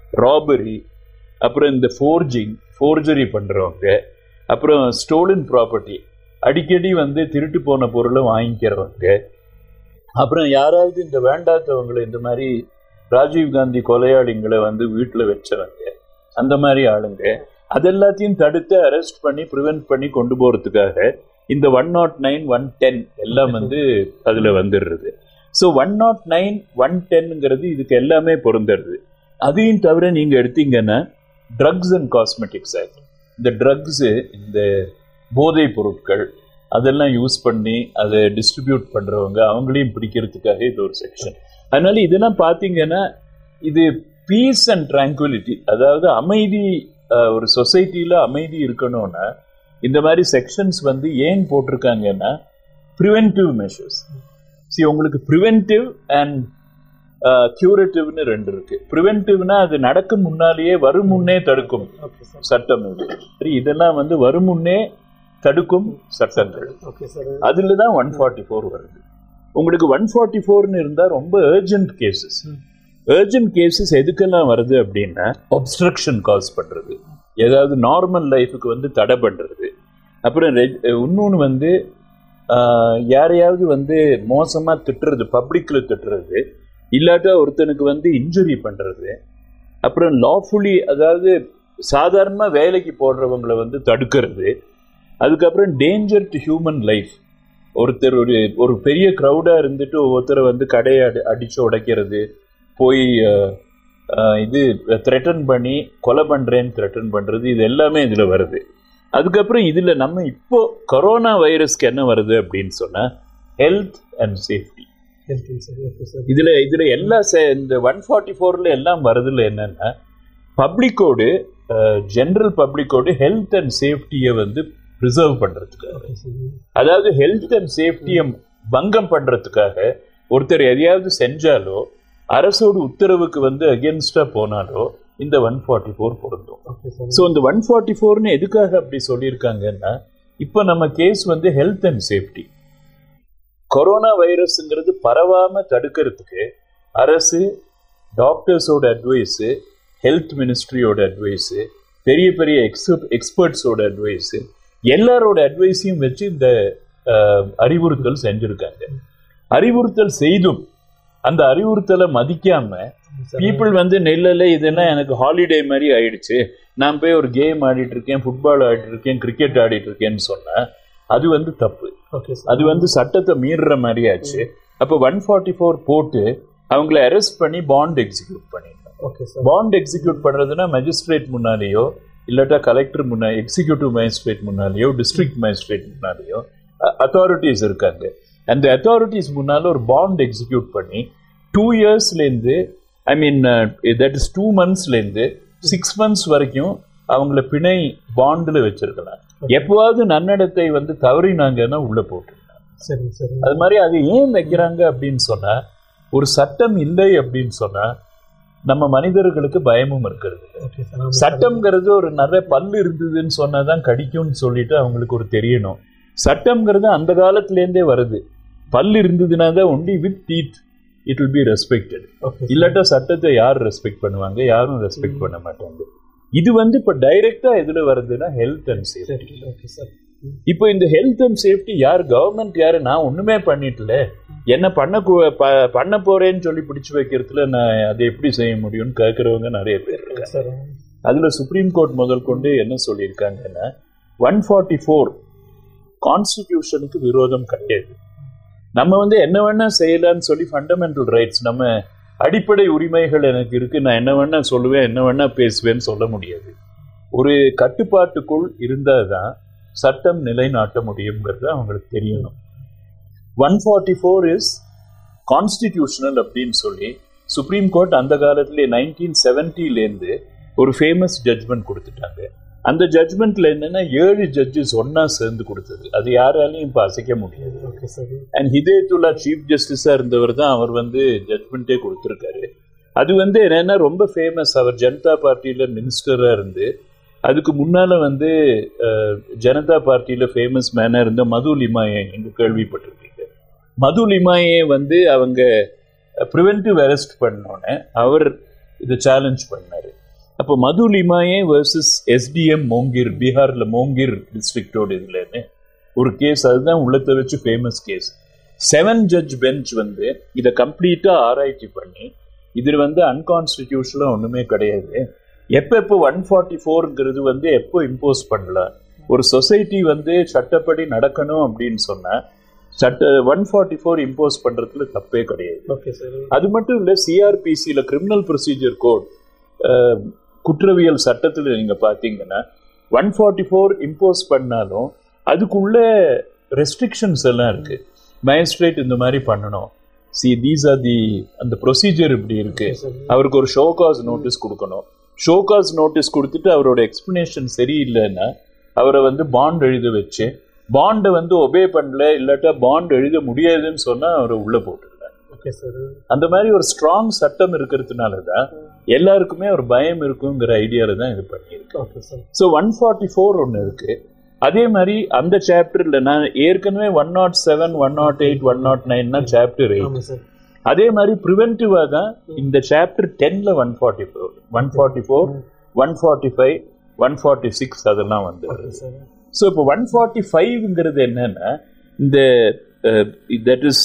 ராபரி, அப்புறம் இந்த ஃபோர்ஜரி பண்றவங்க, அப்புறம் ஸ்டோலன் ப்ராப்பர்ட்டி, அடிக்கடி வந்து திருட்டு போன பொருளை வாங்கிக்கிறவங்க, அப்புறம் யாராவது இந்த வேண்டாதவங்களை இந்த மாதிரி ராஜீவ்காந்தி கொலையாளிங்களை வந்து வீட்டில் வச்சவங்க, அந்த மாதிரி ஆளுங்க, அதெல்லாத்தையும் தடுத்து அரெஸ்ட் பண்ணி ப்ரிவென்ட் பண்ணி கொண்டு போறதுக்காக இந்த 109, 110 எல்லாம் வந்து அதுல வந்துடுறது. ஸோ 109, 110ங்கிறது இதுக்கு எல்லாமே பொருந்துறது. அதையும் தவிர நீங்க எடுத்தீங்கன்னா ட்ரக்ஸ் அண்ட் காஸ்மெட்டிக்ஸ் ஆக்ட், இந்த ட்ரக்ஸு, இந்த போதைப் பொருட்கள் அதெல்லாம் யூஸ் பண்ணி அதை டிஸ்ட்ரிபியூட் பண்றவங்க அவங்களையும் பிடிக்கிறதுக்காக இது ஒரு செக்ஷன். அதனால இதெல்லாம் பார்த்தீங்கன்னா இது பீஸ் அண்ட் ட்ராங்குவிலிட்டி, அதாவது அமைதி, ஒரு சொசைட்டியில அமைதி இருக்கணும்னா இந்த மாதிரி செக்ஷன்ஸ் வந்து ஏன் போட்டிருக்காங்கன்னா ப்ரிவென்டிவ் மெஷர்ஸ். உங்களுக்கு ப்ரிவென்டிவ் அண்ட் கியூரேட்டிவ்னு ரெண்டு இருக்கு. ப்ரிவென்டிவ்னா அது நடக்கும் முன்னாலேயே வரும் முன்னே தடுக்கும் சட்டம். இது இதெல்லாம் வந்து வரும் முன்னே தடுக்கும் சட்டங்கள். அதுலதான் 144 வருது. உங்களுக்கு 144ன்னு இருந்தா ரொம்ப அர்ஜென்ட் கேசஸ். அர்ஜென்ட் கேசஸ் எதுக்கெல்லாம் வருது அப்படின்னா ஒப்ஸ்ட்ரக்ஷன் காஸ் பண்றது, ஏதாவது நார்மல் லைஃபுக்கு வந்து தடை பண்றது, அப்புறம் இன்னொன்று வந்து யாரையாவது வந்து மோசமா திட்டுறது, பப்ளிக்ல திட்டுறது, இல்லாட்டா ஒருத்தனுக்கு வந்து இன்ஜுரி பண்றது, அப்புறம் லாஃபுல்லி அதாவது சாதாரணமாக வேலைக்கு போடுறவங்களை வந்து தடுக்கிறது, அதுக்கப்புறம் டேஞ்சர் டு ஹியூமன் லைஃப். ஒருத்தர் ஒரு பெரிய க்ரௌடாக இருந்துட்டு ஒவ்வொருத்தரை வந்து கடையை அடித்து உடைக்கிறது, போய் இது த்ரெட்டன் பண்ணி கொலை பண்ணுறேன்னு த்ரெட்டன் பண்ணுறது, இது எல்லாமே இதில் வருது. அதுக்கப்புறம் இதில் நம்ம இப்போ கொரோனா வைரஸ்க்கு என்ன வருது அப்படின்னு சொன்னால் ஹெல்த் அண்ட் சேஃப்டி. இதில் எல்லா இந்த 144ல் எல்லாம் வருதுல என்னன்னா பப்ளிக்கோடு, ஜென்ரல் பப்ளிக்கோடு ஹெல்த் அண்ட் சேஃப்டியை வந்து ப்ரிசர்வ் பண்ணுறதுக்காக, அதாவது ஹெல்த் அண்ட் சேஃப்டியை பங்கம் பண்ணுறதுக்காக ஒருத்தர் எதையாவது செஞ்சாலோ அரசோட உத்தரவுக்கு வந்து அகேன்ஸ்டா போனாலோ இந்த 144 பொருந்தும். ஸோ இந்த 144ன்னு எதுக்காக அப்படி சொல்லியிருக்காங்கன்னா இப்போ நம்ம கேஸ் வந்து ஹெல்த் அண்ட் சேஃப்டி. கொரோனா வைரஸ்ங்கிறது பரவாம தடுக்கிறதுக்கு அரசு, டாக்டர்ஸோட அட்வைஸு, ஹெல்த் மினிஸ்ட்ரியோட அட்வைஸு, பெரிய பெரிய எக்ஸ்பர்ட்ஸோட அட்வைஸு, எல்லாரோட அட்வைஸையும் வச்சு இந்த அறிவுறுத்தல் செஞ்சிருக்காங்க. அறிவுறுத்தல் செய்தும் அந்த அறிவுறுத்தலை மதிக்காம பீப்புள் வந்து நெல்லில் இதெல்லாம் எனக்கு ஹாலிடே மாதிரி ஆயிடுச்சு, நான் போய் ஒரு கேம் ஆடிட்டு இருக்கேன், ஃபுட்பால் ஆடிட்டு இருக்கேன், கிரிக்கெட் ஆடிட்டு இருக்கேன்னு சொன்னா அது வந்து தப்பு. அது வந்து சட்டத்தை மீறுற மாதிரி ஆச்சு. அப்போ 144 போட்டு அவங்களை அரெஸ்ட் பண்ணி பாண்ட் எக்ஸிக்யூட் பண்ணிடலாம். பாண்ட் எக்ஸிக்யூட் பண்றதுன்னா மேஜிஸ்ட்ரேட் முன்னாலேயோ இல்லாட்டா கலெக்டர் முன்னாடி, எக்ஸிக்யூட்டிவ் மேஜிஸ்ட்ரேட் முன்னாலேயோ, டிஸ்ட்ரிக்ட் மேஜிஸ்ட்ரேட் முன்னாலேயோ அத்தாரிட்டிஸ் இருக்காங்க. அந்த அத்தாரிட்டிஸ் முன்னால ஒரு பாண்ட் எக்ஸிக்யூட் பண்ணி 2 இயர்ஸ்லேருந்து, ஐ மீன் தட் இஸ் 2 மந்த்ஸ்லேருந்து 6 மந்த்ஸ் வரைக்கும் அவங்கள பிணை பாண்டில் வச்சிருக்கலாம். எப்பவாவது நன்னடத்தை வந்து தவறினாங்கன்னா உள்ள போட்டுருக்காங்க. அது மாதிரி அது ஏன் வைக்கிறாங்க அப்படின்னு சொன்னா, ஒரு சட்டம் இல்லை அப்படின்னு சொன்னா நம்ம மனிதர்களுக்கு பயமும் இருக்கிறது. சட்டம்ங்கிறது ஒரு நிறைய பல்லு இருந்ததுன்னு சொன்னாதான் கடிக்கும்னு சொல்லிட்டு அவங்களுக்கு ஒரு தெரியணும். சட்டம்ங்கிறது அந்த காலத்திலேருந்தே வருது. பல்லு இருந்ததுன்னா தான் only with teeth it will be respected. இல்லாட்டா சட்டத்தை யார் ரெஸ்பெக்ட் பண்ணுவாங்க? யாரும் ரெஸ்பெக்ட் பண்ண மாட்டாங்க. இது வந்து இப்போ டைரக்டா எதுல வருதுன்னா ஹெல்த் அண்ட் சேஃப்டி. இப்போ இந்த ஹெல்த் அண்ட் சேஃப்டி யார்? கவர்மெண்ட் யாரு? நான் ஒண்ணுமே பண்ணிட்டுல, என்ன பண்ண போறேன்னு சொல்லி பிடிச்சு வைக்கிறதுல நான் அதை எப்படி செய்ய முடியும்னு கேட்கறவங்க நிறைய பேர் இருக்காங்க. அதுல சுப்ரீம் கோர்ட் முதல் கொண்டு என்ன சொல்லியிருக்காங்கன்னா 144 கான்ஸ்டிடியூஷனுக்கு விரோதம் கிடையாது. நம்ம வந்து என்ன வேணா செய்யலான்னு சொல்லி ஃபண்டமெண்டல் ரைட்ஸ், நம்ம அடிப்படை உரிமைகள் எனக்கு இருக்கு, நான் என்ன வேணா சொல்லுவேன், என்ன வேணா பேசுவேன்னு சொல்ல முடியாது. ஒரு கட்டுப்பாட்டுக்குள் இருந்தாதான் சட்டம் நிலைநாட்ட முடியுங்கிறது அவங்களுக்கு தெரியணும். 144 இஸ் கான்ஸ்டிடியூஷனல் அப்படின்னு சொல்லி சுப்ரீம் கோர்ட் அந்த காலத்திலே 1970லேருந்து ஒரு ஃபேமஸ் ஜட்ஜ்மெண்ட் கொடுத்துட்டாங்க. அந்த ஜட்ஜ்மெண்ட்ல என்னன்னா 7 ஜட்ஜஸ் ஒன்னா சேர்ந்து கொடுத்தது. அது யாராலையும் இப்ப அசைக்க முடியாது. அண்ட் ஹிதேத்துல்லா சீஃப் ஜஸ்டிஸா இருந்தவர் தான் அவர் வந்து ஜட்ஜ்மெண்ட்டே கொடுத்துருக்காரு. அது வந்து என்னன்னா ரொம்ப ஃபேமஸ். அவர் ஜனதா பார்ட்டியில மினிஸ்டரா இருந்து, அதுக்கு முன்னால வந்து ஜனதா பார்ட்டியில ஃபேமஸ் மேனா இருந்த மது லிமாயே, நீங்க கேள்விப்பட்டிருக்கீங்க. மது லிமாயே வந்து அவங்க ப்ரிவென்டிவ் அரெஸ்ட் பண்ணோன்னே அவர் இதை சேலஞ்ச் பண்ணாரு. அப்போ மது லிமாயே வர்சஸ் SDM மோங்கிர், பீகார்ல மோங்கிர் டிஸ்ட்ரிக்டோட இதுலன்னு ஒரு கேஸ், அதுதான் உள்ளத்தை வச்சு ஃபேமஸ் கேஸ். 7 ஜட்ஜ் பெஞ்ச் வந்து இதை கம்ப்ளீட்டா ஆராய்ச்சி பண்ணி இது வந்து அன்கான்ஸ்டிடியூஷனலா ஒண்ணுமே கிடையாது. எப்போ 144ங்கிறது வந்து எப்போ இம்போஸ் பண்ணலாம், ஒரு சொசைட்டி வந்து சட்டப்படி நடக்கணும் அப்படின்னு சொன்னா 144 இம்போஸ் பண்றதுல தப்பே கிடையாது. அது மட்டும் இல்ல, CRPCல கிரிமினல் ப்ரொசீஜர் கோட், குற்றவியல் சட்டத்துல நீங்க பாத்தீங்கன்னா 144 இம்போஸ் பண்ணாலும் அதுக்குள்ள ரெஸ்ட்ரிக்ஷன்ஸ் எல்லாம் இருக்கு. மேஜிஸ்ட்ரேட் இந்த மாதிரி பண்ணணும், தீஸ் ஆர் தி அந்த ப்ரொசீஜர் இப்படி இருக்கு, அவருக்கு ஒரு ஷோகாஸ் நோட்டீஸ் கொடுக்கணும். ஷோகாஸ் நோட்டீஸ் கொடுத்துட்டு அவரோட எக்ஸ்பிளனேஷன் சரியில்லைன்னா அவரை வந்து பாண்ட் எழுத வச்சு, பாண்டை வந்து ஒபே பண்ணல இல்லாட்டா பாண்ட் எழுத முடியாதுன்னு சொன்னா அவரை உள்ள போட்டுருந்தாங்க. அந்த மாதிரி ஒரு ஸ்ட்ராங் சட்டம் இருக்கிறதுனாலதான் எல்லாருக்குமே ஒரு பயம் இருக்குங்கிற ஐடியால தான் இது பண்ணியிருக்கு. ஸோ 144 ஒன்று இருக்கு. அதே மாதிரி அந்த சாப்டர்ல நான் ஏற்கனவே 107, 108, 109 சாப்டர் 8. அதே மாதிரி ப்ரிவென்டிவா தான் இந்த சாப்டர் 10ல 144, 145, 146 அதெல்லாம் வந்து. ஸோ இப்போ 145ங்கிறது என்னன்னா, இந்த தட் இஸ்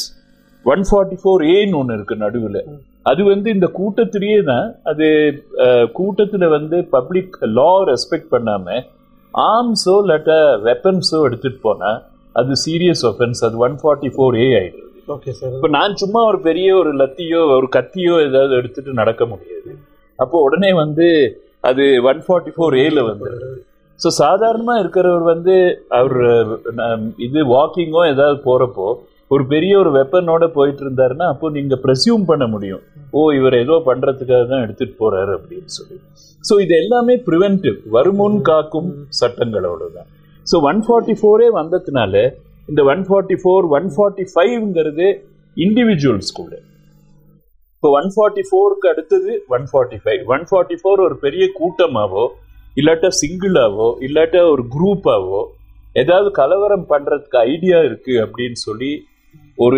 144A ஒன்று இருக்கு நடுவில். அது வந்து இந்த கூட்டத்திலேயே தான், அது கூட்டத்தில் வந்து பப்ளிக் லா ரெஸ்பெக்ட் பண்ணாம ஆர்ம்ஸோ இல்லாட்ட வெப்பன்ஸோ எடுத்துட்டு போனா அது சீரியஸ் ஒஃபென்ஸ், அது 144A ஆயிடுது. இப்போ நான் சும்மா ஒரு பெரிய ஒரு லத்தியோ ஒரு கத்தியோ ஏதாவது எடுத்துட்டு நடக்க முடியாது, அப்போ உடனே வந்து அது 144Aல வந்துடுது. ஸோ சாதாரணமா இருக்கிறவர் வந்து அவர் இது வாக்கிங்கோ ஏதாவது போறப்போ ஒரு பெரிய ஒரு வெப்பனோட போயிட்டு இருந்தாருன்னா அப்போ நீங்க ப்ரெசியூம் பண்ண முடியும், ஓ இவர் ஏதோ பண்றதுக்காக தான் எடுத்துட்டு போறாரு அப்படின்னு சொல்லி. ஸோ இது எல்லாமே ப்ரிவென்டிவ், வருமுன் காக்கும் சட்டங்களோட தான். ஸோ 144 வந்ததுனால இந்த 144, 145ங்கிறது இண்டிவிஜுவல்ஸ் கூட. இப்போ 144க்கு அடுத்தது 145. 144 ஒரு பெரிய கூட்டமாவோ இல்லாட்டா சிங்கிளாவோ இல்லாட்டா ஒரு குரூப்பாவோ ஏதாவது கலவரம் பண்றதுக்கு ஐடியா இருக்கு அப்படின்னு சொல்லி ஒரு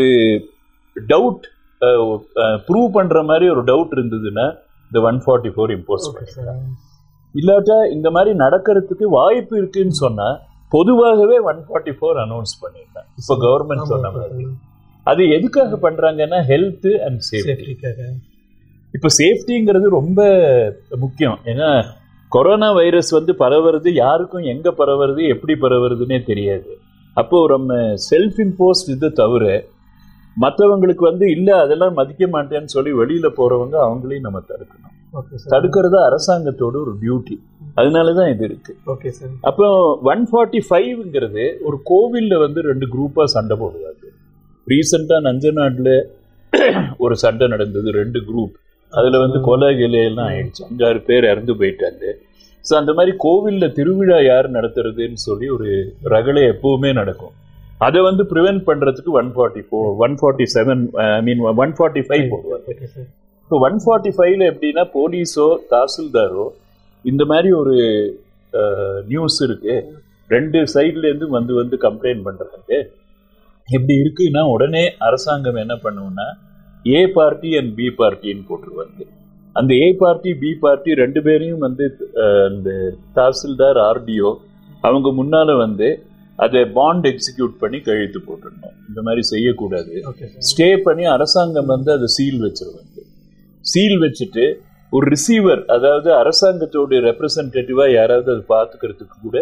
டவுட் ப்ரூவ் பண்ற மாதிரி ஒரு டவுட் இருந்ததுன்னா இந்த 144 இம்போஸ் பண்ணிக்கலாம். இல்லாட்டா இந்த மாதிரி நடக்கிறதுக்கு வாய்ப்பு இருக்குன்னு சொன்னா பொதுவாகவே 144 அனௌன்ஸ் பண்ணிருக்காங்க. இப்போ கவர்மெண்ட் சொன்ன மாதிரி அது எதுக்காக பண்றாங்கன்னா ஹெல்த் அண்ட் சேஃப்டிக்காக. இப்போ சேஃப்டிங்கிறது ரொம்ப முக்கியம். ஏன்னா கொரோனா வைரஸ் வந்து பரவுறது யாருக்கும் எங்க பரவுறது எப்படி பரவுறதுன்னே தெரியாது. அப்போ நம்ம செல்ஃப் இம்போஸ்ட் இதை தவிர மற்றவங்களுக்கு வந்து இல்ல அதெல்லாம் மதிக்க மாட்டேன்னு சொல்லி வெளியில போறவங்க அவங்களையும் நம்ம தடுக்கணும். தடுக்கிறது அரசாங்கத்தோட ஒரு டியூட்டி, அதனாலதான் இது இருக்கு. அப்போ 145ங்கிறது ஒரு கோவில்ல வந்து 2 குரூப்பா சண்டை போடுவாங்க. ரீசெண்டா நஞ்சநாட்டுல ஒரு சண்டை நடந்தது, 2 குரூப், அதுல வந்து கொலை எல்லாம் ஆயிடுச்சு, 5-6 பேர் இறந்து போயிட்டாங்க. ஸோ அந்த மாதிரி கோவில்ல திருவிழா யார் நடத்துறதுன்னு சொல்லி ஒரு ரகளை எப்பவுமே நடக்கும். அதை வந்து ப்ரிவென்ட் பண்றதுக்கு 144, 147, ஐ மீன் 145 போடுவாங்க. இப்போ 145ல எப்படின்னா போலீஸோ தாசில்தாரோ இந்த மாதிரி ஒரு நியூஸ் இருக்கு, 2 சைட்ல இருந்து வந்து கம்ப்ளைண்ட் பண்றாங்க. எப்படி இருக்குன்னா உடனே அரசாங்கம் என்ன பண்ணுவோம்னா ஏ பார்ட்டி அண்ட் பி பார்ட்டின்னு போட்டுருவாங்க. அந்த ஏ பார்ட்டி பி பார்ட்டி 2 பேரையும் வந்து அந்த தாசில்தார் RDO அவங்க முன்னால வந்து அதை பாண்ட் எக்ஸிக்யூட் பண்ணி கழுத்து போட்டுருந்தோம். இந்த மாதிரி செய்யக்கூடாது, ஸ்டே பண்ணி அரசாங்கம் வந்து அதை சீல் வச்சிருவாங்க. சீல் வச்சுட்டு ஒரு ரிசீவர், அதாவது அரசாங்கத்தோட ரெப்ரசன்டேட்டிவா யாராவது அதை பார்த்துக்கிறதுக்கு கூட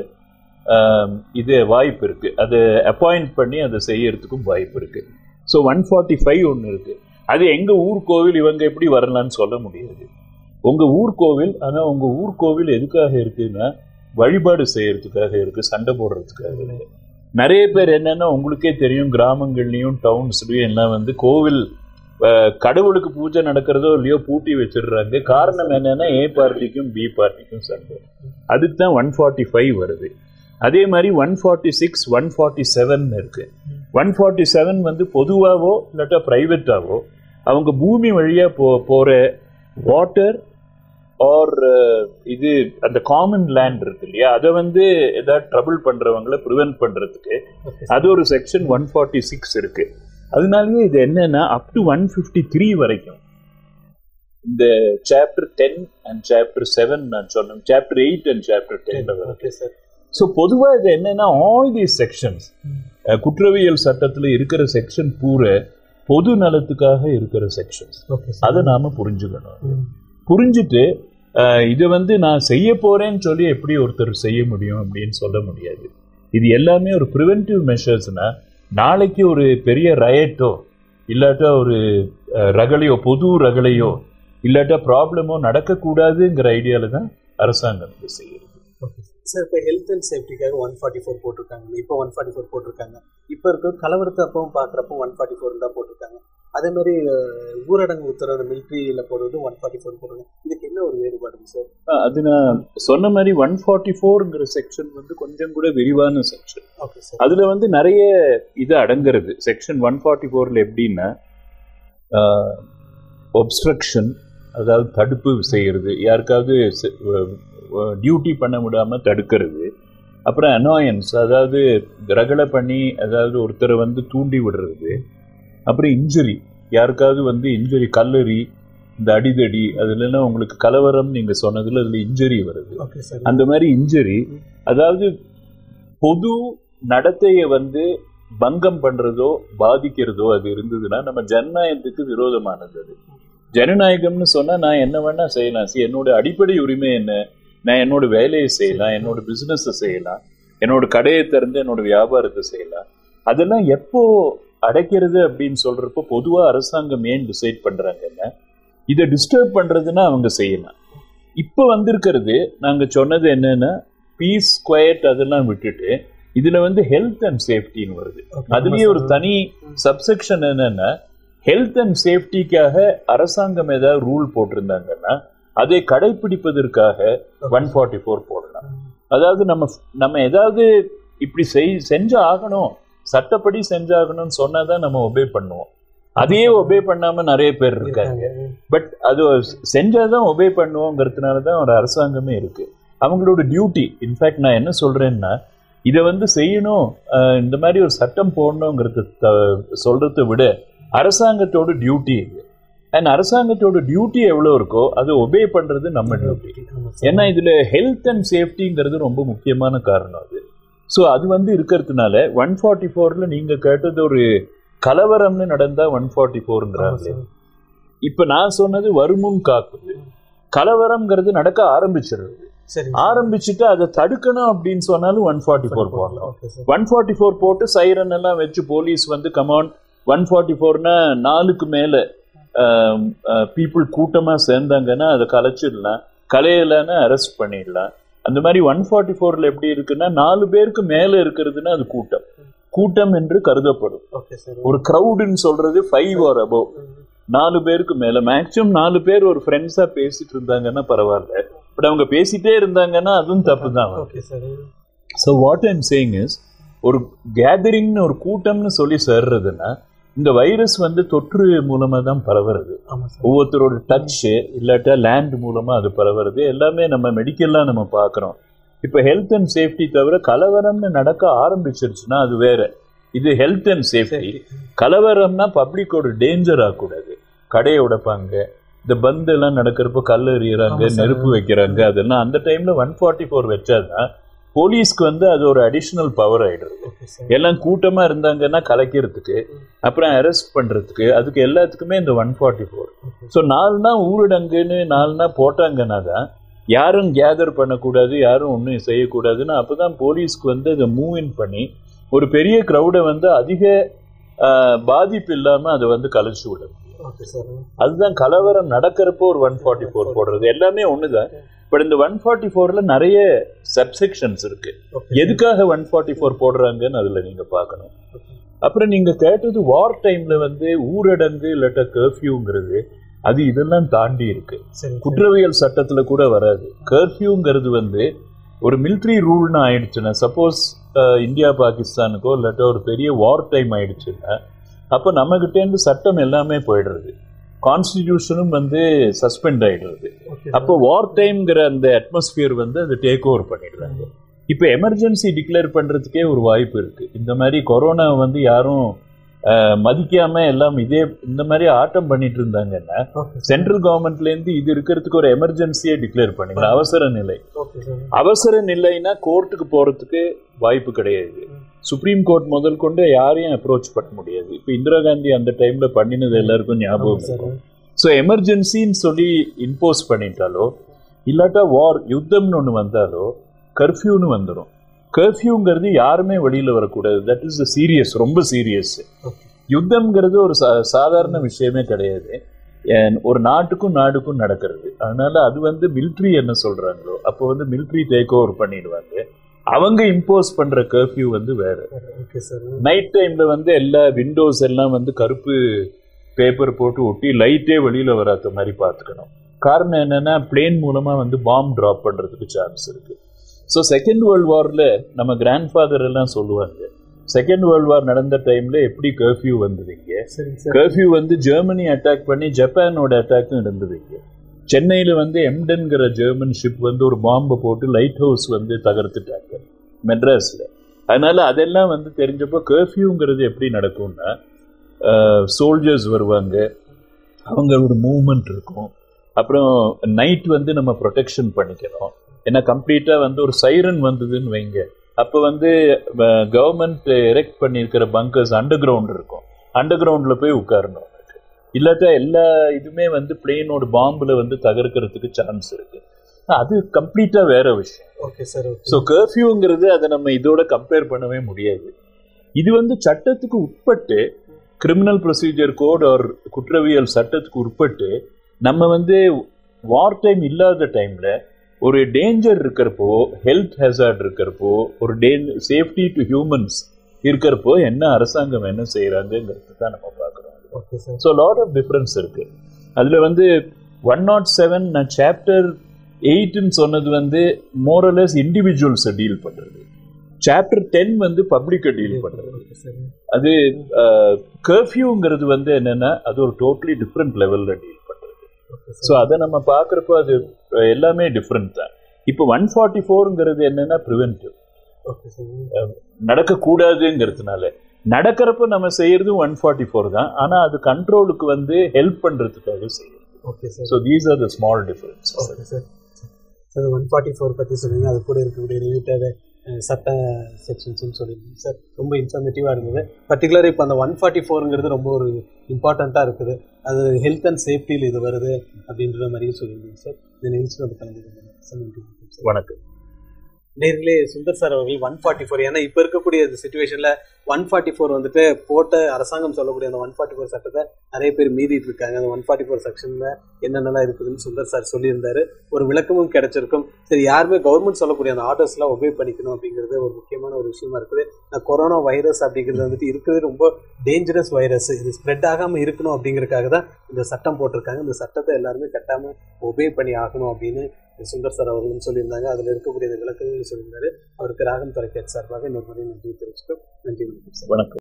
இது வாய்ப்பு இருக்கு, அதை அப்பாயிண்ட் பண்ணி அதை செய்யறதுக்கும் வாய்ப்பு இருக்கு. ஸோ 145 ஒன்று இருக்கு. அது எங்க ஊர் கோவில், இவங்க எப்படி வரலான்னு சொல்ல முடியாது. உங்க ஊர் கோவில், ஆனா உங்க ஊர் கோவில் எதுக்காக இருக்குன்னா வழிபாடு செய்யறதுக்காக இருக்கு, சண்டை போடுறதுக்காக இருக்கு. நிறைய பேர் என்னன்னா உங்களுக்கே தெரியும், கிராமங்கள்லயும் டவுன்ஸ்லயும் எல்லாம் வந்து கோவில் கடவுளுக்கு பூஜை நடக்கிறதோ இல்லையோ பூட்டி வச்சிடுறாங்க. காரணம் என்னன்னா ஏ பார்ட்டிக்கும் பி பார்ட்டிக்கும் சண்டை. அதுக்கு தான் 145 வருது. அதே மாதிரி 146, 147 இருக்கு. 147 வந்து பொதுவாவோ இல்லாட்டா பிரைவேட்டாவோ அவங்க பூமி வழியா போற வாட்டர் ஆர் இது அந்த காமன் லேண்ட் இருக்கு இல்லையா, அதை வந்து ஏதாவது ட்ரபிள் பண்றவங்களை ப்ரிவென்ட் பண்றதுக்கு அது ஒரு செக்ஷன் 146 இருக்கு. அதனாலயே இது என்னன்னா அப் டு 153 வரைக்கும் இந்த சாப்டர் 10 அண்ட் சாப்டர் 7 நான் சொன்னேன், சாப்டர் 8 அண்ட் சாப்டர் 10 வருது. ஸோ பொதுவாக இது என்னன்னா, ஆல் தீஸ் செக்ஷன்ஸ் குற்றவியல் சட்டத்தில் இருக்கிற செக்ஷன் பூரா பொது நலத்துக்காக இருக்கிற செக்ஷன்ஸ். அதை நாம புரிஞ்சுக்கணும். புரிஞ்சுட்டு இதை நான் செய்ய போறேன்னு சொல்லி எப்படி ஒருத்தர் செய்ய முடியும் அப்படின்னு சொல்ல முடியாது. இது எல்லாமே ஒரு ப்ரிவென்டிவ் மெஷர்ஸ்னா, நாளைக்கு ஒரு பெரிய ரயட்டோ இல்லாட்டா ஒரு ரகளையோ, பொது ரகளையோ இல்லாட்டா ப்ராப்ளமோ நடக்கக்கூடாதுங்கிற ஐடியாவில் தான் அரசாங்கம் இதை செய்யுது. சார், இப்போ ஹெல்த் அண்ட் சேஃப்டிக்காக 144 போட்டிருக்காங்க, இப்போ 144 போட்டிருக்காங்க. இப்போ இருக்க கலவரத்தை அப்பவும் பார்க்குறப்போ 144 தான் போட்டிருக்காங்க. அதே மாதிரி ஊரடங்கு உத்தரவு மிலிட்ரியில் போடுறது 144 போடுறாங்க. இதுக்கு என்ன ஒரு வேறுபாடுங்க சார்? அது நான் சொன்ன மாதிரி 144ங்கிற செக்ஷன் கொஞ்சம் கூட விரிவான செக்ஷன். அதுல நிறைய இது அடங்குறது. செக்ஷன் 144ல எப்படின்னா, ஒப்ஸ்ட்ரக்ஷன், அதாவது தடுப்பு செய்யறது, யாருக்காவது டியூட்டி பண்ண விடாம தடுக்கிறது. அப்புறம் அனாயன்ஸ், அதாவது ரகலை பண்ணி அதாவது ஒருத்தரை தூண்டி விடுறது. அப்புறம் இன்ஜுரி, யாருக்காவது இன்ஜுரி, கல்லறி, இந்த அடிதடி, அதுலாம் உங்களுக்கு கலவரம் நீங்க சொன்னதுல அதுல இன்ஜுரி வருது. அந்த மாதிரி இன்ஜுரி, அதாவது பொது நடத்தையை பங்கம் பண்றதோ பாதிக்கிறதோ அது இருந்ததுன்னா நம்ம ஜனநாயகத்துக்கு விரோதமானது. அது ஜனநாயகம்னு சொன்னா நான் என்ன வேணா செய்யலாம். என்னோட அடிப்படை உரிமை என்ன? நான் என்னோட வேலையை செய்யலாம், என்னோட பிசினஸ் செய்யலாம், என்னோட கடையை திறந்து என்னோட வியாபாரத்தை செய்யலாம். அதெல்லாம் எப்போ அடைக்கிறது அப்படின்னு சொல்றப்போ பொதுவா அரசாங்கம் ஏன் டிசைட் பண்றாங்கன்னா, இதை டிஸ்டர்ப் பண்றதுன்னா அவங்க செய்யலாம். இப்போ வந்திருக்கிறது நாங்க சொன்னது என்னன்னா, பீஸ், குவயட் அதெல்லாம் விட்டுட்டு இதுல ஹெல்த் அண்ட் சேஃப்டின்னு வருது. அதுலயே ஒரு தனி சப்செக்ஷன் என்னன்னா, ஹெல்த் அண்ட் சேஃப்டிக்காக அரசாங்கம் ஏதாவது ரூல் போட்டிருந்தாங்கன்னா அதை கடைபிடிப்பதற்காக 144 போடலாம். அதாவது நம்ம ஏதாவது இப்படி செஞ்சு ஆகணும், சட்டப்படி செஞ்சாகணும்னு சொன்னாதான் நம்ம ஒபே பண்ணுவோம். அதையே ஒபே பண்ணாம நிறைய பேர் இருக்காங்க. பட் அது செஞ்சாதான் ஒபே பண்ணுவோங்கிறதுனாலதான் ஒரு அரசாங்கமே இருக்கு. அவங்களோட டியூட்டி. இன்ஃபேக்ட் நான் என்ன சொல்றேன்னா, இதை செய்யணும், இந்த மாதிரி ஒரு சட்டம் போடணுங்கிறது சொல்றதை விட அரசாங்கத்தோட டியூட்டி இது. அண்ட் அரசாங்கத்தோட டியூட்டி எவ்வளவு இருக்கோ அதை ஒபே பண்றது நம்ம டியூட்டி. ஏன்னா இதுல ஹெல்த் அண்ட் சேஃப்டிங்கிறது ரொம்ப முக்கியமான காரணம் அது. ஸோ அது இருக்கிறதுனால 144ல நீங்க கேட்டது ஒரு கலவரம்னு நடந்தா 144ங்கிறாங்க. இப்ப நான் சொன்னது வருமுன் காக்குது. கலவரம்ங்கிறது நடக்க ஆரம்பிச்சிருது. ஆரம்பிச்சுட்டு அதை தடுக்கணும் அப்படின்னு சொன்னாலும் 144 போடலாம். 144 போட்டு சைரன் எல்லாம் வச்சு போலீஸ் கமான் 144னா 4க்கு மேல பீப்புள் கூட்டமா சேர்ந்தாங்கன்னா அதை கலைச்சிடலாம், கலையலன்னா அரெஸ்ட் பண்ணிடலாம். அந்த மாதிரி 144ல எப்படி இருக்குன்னா, 4 பேருக்கு மேல இருக்கிறதுனா அது கூட்டம், கூட்டம் என்று கருதப்படும். ஒரு கிரௌடுன்னு சொல்றது 5 or above, 4 பேருக்கு மேல. மேக்சிமம் 4 பேர் ஒரு ஃப்ரெண்ட்ஸா பேசிட்டு இருந்தாங்கன்னா பரவாயில்ல, பட் அவங்க பேசிட்டே இருந்தாங்கன்னா அதுவும் தப்பு தான். So what I'm saying is, ஒரு கேதரிங்னு ஒரு கூட்டம்னு சொல்லி சேர்றதுன்னா இந்த வைரஸ் தொற்று மூலமா தான் பரவுறது. ஒவ்வொருத்தரோட டச் இல்லாட்டா லேண்ட் மூலமா அது பரவுறது. எல்லாமே நம்ம மெடிக்கல்லாம் நம்ம பார்க்குறோம். இப்போ ஹெல்த் அண்ட் சேஃப்டி தவிர கலவரம்னு நடக்க ஆரம்பிச்சிருச்சுன்னா அது வேற. இது ஹெல்த் அண்ட் சேஃப்டி. கலவரம்னா பப்ளிக்கோட டேஞ்சர் ஆகக்கூடாது. கடையை உடைப்பாங்க, இந்த பந்து எல்லாம் நடக்கிறப்போ கல் எறியறாங்க, நெருப்பு வைக்கிறாங்க. அதெல்லாம் அந்த டைம்ல 144 வச்சாதான் போலீஸ்க்கு அது ஒரு அடிஷனல் பவர் ஆயிடுறது. எல்லாம் கூட்டமா இருந்தாங்கன்னா கலைக்கிறதுக்கு, அப்புறம் அரெஸ்ட் பண்றதுக்கு, அதுக்கு எல்லாத்துக்குமே இந்த 144. ஸோ 4 நாள் ஊரடங்குன்னு 4 நாள் போட்டாங்கன்னா தான் யாரும் கேதர் பண்ணக்கூடாது, யாரும் ஒன்றும் செய்யக்கூடாதுன்னு. அப்போதான் போலீஸ்க்கு அதை மூவ் இன் பண்ணி ஒரு பெரிய க்ரௌடை அதிக பாதிப்பு இல்லாம அதை கலைச்சு விட முடியும். அதுதான் கலவரம் நடக்கிறப்போ ஒரு 144 போடுறது. எல்லாமே ஒண்ணுதான். பட் இந்த 144ல நிறைய சப்செக்ஷன்ஸ் இருக்கு. எதுக்காக 144 போடுறாங்கன்னு அதுல நீங்க பார்க்கணும். அப்புறம் நீங்க கேட்டது வார் டைம்ல ஊரடங்கு இல்லாட்ட கர்ஃபியூங்கிறது, அது இதெல்லாம் தாண்டி இருக்கு. குற்றவியல் சட்டத்துல கூட வராது. கர்ஃபியூங்கிறது ஒரு மிலிட்ரி ரூல்னு ஆயிடுச்சுன்னா, சப்போஸ் இந்தியா பாகிஸ்தானுக்கோ இல்லாட்ட ஒரு பெரிய வார் டைம் ஆயிடுச்சுன்னா அப்போ நம்ம கிட்டேருந்து சட்டம் எல்லாமே போயிடுறது, கான்ஸ்டிடியூஷனும் சஸ்பெண்ட் ஆயிடுறது. அப்போ வார் டைம்ங்கிற அந்த அட்மாஸ்பியர் அதை டேக் ஓவர் பண்ணிடுறாங்க. இப்போ எமர்ஜென்சி டிக்ளேர் பண்றதுக்கே ஒரு வாய்ப்பு இருக்கு. இந்த மாதிரி கொரோனா யாரும் மதிக்காம எல்லாம் இந்த மாதிரி ஆட்டம் பண்ணிட்டு இருந்தாங்கன்னா சென்ட்ரல் கவர்மெண்ட்ல இருந்து இது இருக்கிறதுக்கு ஒரு எமர்ஜென்சியை டிக்ளேர் பண்ணிக்கலாம். அவசர நிலை. அவசர நிலைன்னா கோர்ட்டுக்கு போறதுக்கு வாய்ப்பு கிடையாது. சுப்ரீம் கோர்ட் முதல் கொண்டு யாரையும் அப்ரோச் பண்ண முடியாது. இப்ப இந்திரா காந்தி அந்த டைம்ல பண்ணினது எல்லாருக்கும் ஞாபகம் இருக்கும். ஸோ எமர்ஜென்சின்னு சொல்லி இம்போஸ் பண்ணிட்டாலோ இல்லாட்டா வார் யுத்தம்னு ஒன்று வந்தாலோ கர்ஃப்யூன்னு வந்துடும். கர்ஃப்யூங்கிறது யாருமே வெளியில வரக்கூடாது. தட் இஸ் சீரியஸ், ரொம்ப சீரியஸ். யுத்தம்ங்கிறது ஒரு சாதாரண விஷயமே கிடையாது. ஒரு நாட்டுக்கும் நடக்கிறது. அதனால அது மிலிட்ரி என்ன சொல்றாங்களோ அப்போ மிலிட்ரி டேக் ஓவர் பண்ணிடுவாங்க. அவங்க இம்போஸ் பண்ற கர்ஃப்யூ வேற. நைட் டைம்ல எல்லா விண்டோஸ் எல்லாம் கருப்பு பேப்பர் போட்டு ஒட்டி லைட்டே வெளியில வராத மாதிரி பார்த்துக்கணும். காரணம் என்னன்னா பிளேன் மூலமா பாம்பு டிராப் பண்றதுக்கு சான்ஸ் இருக்கு. ஸோ செகண்ட் வேர்ல்டு வார்ல நம்ம கிராண்ட் ஃபாதர் எல்லாம் சொல்லுவாங்க, செகண்ட் வேர்ல்டு வார் நடந்த டைம்ல எப்படி கர்ஃப்யூ வந்ததுங்க. கர்ஃப்யூ ஜெர்மனி அட்டாக் பண்ணி ஜப்பானோட அட்டாக்கும் இருந்ததுங்க. சென்னையில எம்டன்கிற ஜெர்மன் ஷிப் ஒரு பாம்பை போட்டு லைட் ஹவுஸ் தகர்த்துட்டாங்க மெட்ராஸ்ல. அதனால அதெல்லாம் தெரிஞ்சப்போ கர்ஃப்யூங்கிறது எப்படி நடக்கும்னா சோல்ஜர்ஸ் வருவாங்க, அவங்களோட மூவ்மெண்ட் இருக்கும். அப்புறம் நைட் நம்ம ப்ரொடெக்ஷன் பண்ணிக்கணும். ஏன்னா கம்ப்ளீட்டா ஒரு சைரன் வந்ததுன்னு வைங்க, அப்போ கவர்மெண்ட் எரெக்ட் பண்ணியிருக்கிற பங்கர்ஸ் அண்டர் கிரவுண்ட் இருக்கும், அண்டர் கிரவுண்ட்ல போய் உட்காரணும். இல்லாட்டா எல்லா இதுமே பிளேனோட பாம்புல தகர்க்கிறதுக்கு சான்ஸ் இருக்கு. அது கம்ப்ளீட்டா வேற விஷயம். Okay sir. ஸோ கர்ஃப்யூங்கிறது அதை நம்ம இதோட கம்பேர் பண்ணவே முடியாது. இது சட்டத்துக்கு உட்பட்டு கிரிமினல் ப்ரொசீஜர் கோட் ஒரு குற்றவியல் சட்டத்துக்கு உட்பட்டு நம்ம வார் டைம் இல்லாத டைம்ல ஒரு டேஞ்சர் இருக்கிறப்போ, ஹெல்த் ஹெசார்ட் இருக்கிறப்போ, ஒரு சேஃப்டி டு ஹியூமன்ஸ் இருக்கிறப்போ என்ன அரசாங்கம் என்ன செய்யறாங்கிறது தான் நம்ம பார்க்குறோம். ஸோ லாட் ஆஃப் டிஃபரன்ஸ் இருக்கு. அதுல 107 நான் சாப்டர் 8ன்னு சொன்னது மோரலஸ் இண்டிவிஜுவல்ஸை டீல் பண்றது. சாப்டர் 10 பப்ளிக்கை டீல் பண்றது. அது கர்ஃப்யூங்கிறது என்னன்னா அது ஒரு டோட்டலி டிஃப்ரெண்ட் லெவல்ல டீல் பண்றது. ஸோ அதை நம்ம பார்க்குறப்போ அது எல்லாமே டிஃப்ரெண்ட் தான். இப்போ 144ங்கிறது என்னன்னா ப்ரிவென்டிவ், நடக்கக்கூடாதுங்கிறதுனால. நடக்கிறப்ப நம்ம செய்யறது 144 தான், ஆனா அது கண்ட்ரோலுக்கு ஹெல்ப் பண்றதுக்காக செய்யுது. Okay sir. So these are the small difference. Okay sir. Sir 144 பற்றி சொல்லுங்க, அது கூட இருக்கக்கூடிய ரிலேட்டட் சட்ட செக்ஷன்ஸ்னு சொல்லியிருந்தீங்க சார். ரொம்ப இன்ஃபர்மேட்டிவாக இருந்தது. பர்டிகுலர் இப்போ அந்த 144ங்கிறது ரொம்ப ஒரு இம்பார்ட்டண்ட்டாக இருக்குது. அது ஹெல்த் அண்ட் சேஃப்டியில் இது வருது அப்படின்ற மாதிரியும் சொல்லியிருந்தீங்க சார். இந்த நிகழ்ச்சியில் கலந்துக்கணும் சார். வணக்கம் நேர்களே. சுந்தர் சார் அவர்கள் 144, ஏன்னா இப்போ இருக்கக்கூடிய சிச்சுவேஷனில் 144 போட்ட அரசாங்கம் சொல்லக்கூடிய அந்த 144 சட்டத்தை நிறைய பேர் மீறிட்டு இருக்காங்க. அந்த 144 செக்ஷனில் என்னென்னலாம் இருக்குதுன்னு சுந்தர் சார் சொல்லியிருந்தாரு. ஒரு விளக்கமும் கிடைச்சிருக்கும். சரி, யாருமே கவர்மெண்ட் சொல்லக்கூடிய அந்த ஆர்டர்ஸ்லாம் ஒபே பண்ணிக்கணும் அப்படிங்கிறது ஒரு முக்கியமான ஒரு விஷயமா இருக்குது. கொரோனா வைரஸ் அப்படிங்கிறது இருக்கிறது ரொம்ப டேஞ்சரஸ் வைரஸ். இது ஸ்ப்ரெட் ஆகாமல் இருக்கணும் அப்படிங்கிறதுக்காக தான் இந்த சட்டம் போட்டிருக்காங்க. இந்த சட்டத்தை எல்லாருமே கட்டாமல் ஒபே பண்ணி ஆகணும் அப்படின்னு சுந்தர் சார் அவர்களும் சொல்லியிருந்தாங்க. அதில் இருக்கக்கூடிய விளக்கங்களும் சொல்லியிருந்தாரு. அவருக்கு ராகம் தொலைக்காட்சி சார்பாக இன்னொரு முறை நன்றி தெரிவிச்சுக்கோம். நன்றி. வணக்கம்.